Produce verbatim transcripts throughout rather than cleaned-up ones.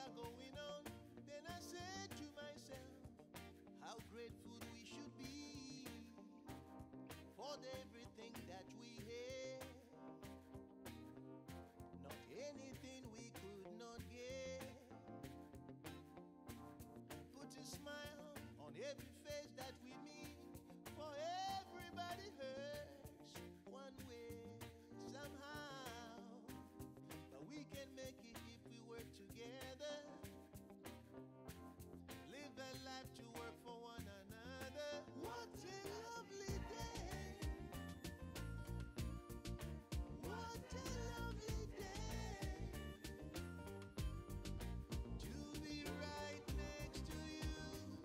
are going on, then I said to myself, how grateful we should be for everything that we have. Not anything we could not get. Put a smile on every face that we meet, for everybody hurts one way somehow. But we can make it if we work together. Live a life to work for one another. What a lovely day. What a lovely day. To be right next to you,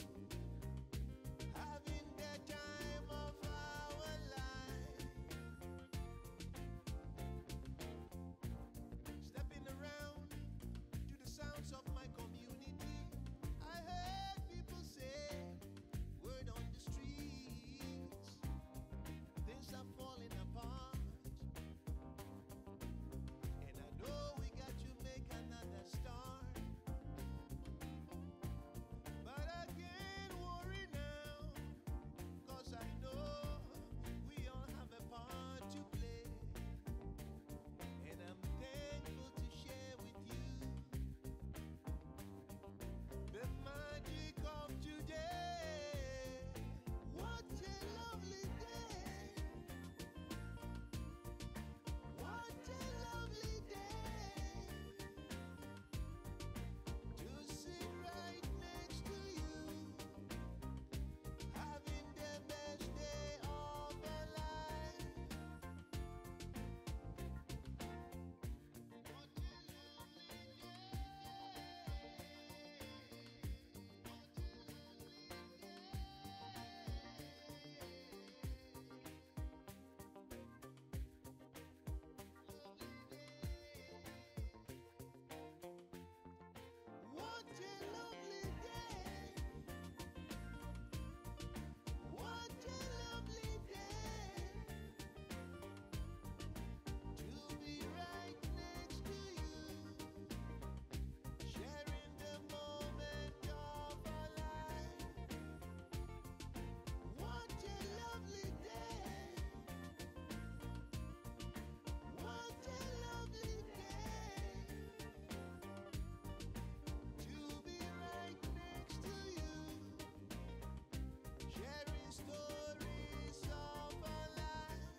having the time of our life. Stepping around to the sounds of my community. I heard people say, word on the streets, things are falling apart. And I know we got to make another start. But I can't worry now, 'cause I know we all have a part to play. And I'm thankful to share with you the magic of today. What a lovely day. What a lovely day. To sit right next to you, having the best day of our life. What a lovely What a lovely day. What a lovely day. To be right next to you, sharing the moment of our life. What a lovely day. What a lovely day. To be right next to you, sharing stories of our life.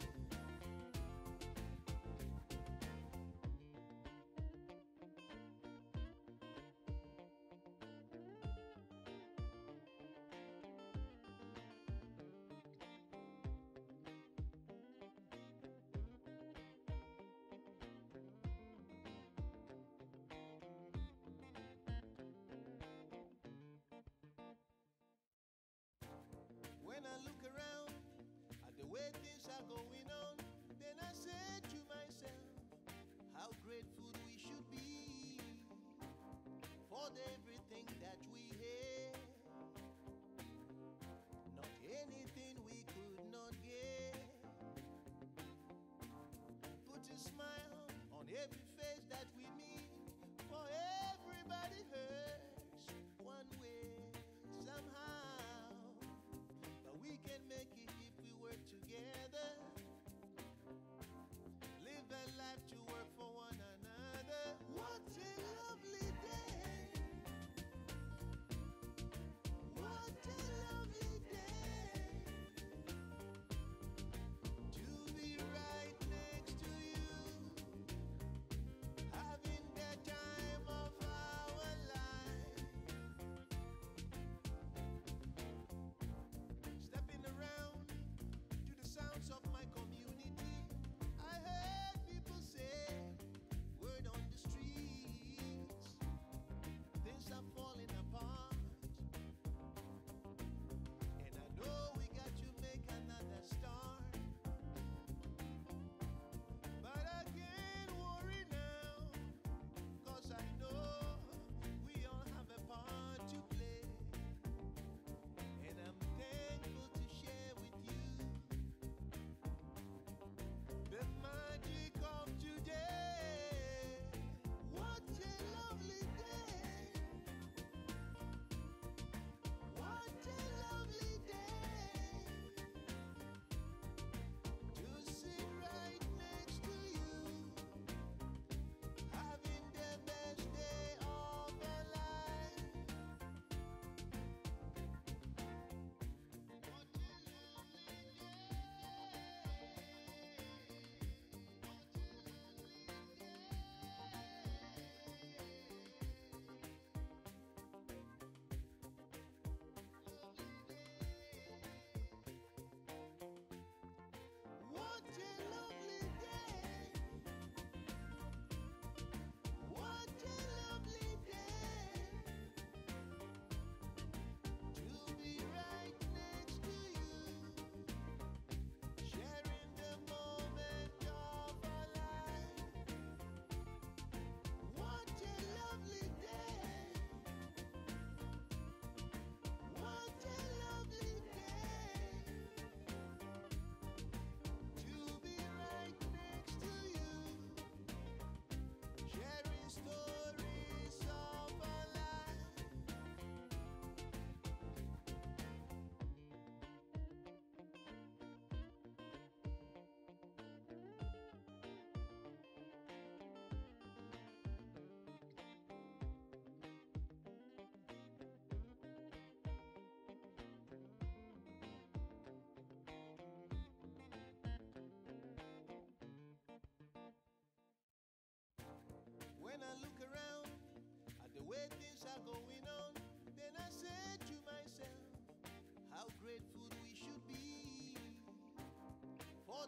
When I look around at the way things are going on, then I said to myself, how grateful we should be for everything that we have. Not anything we could not get. Put a smile on every face that we meet, for everybody hurts one way somehow. But we can make it if we work together.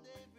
day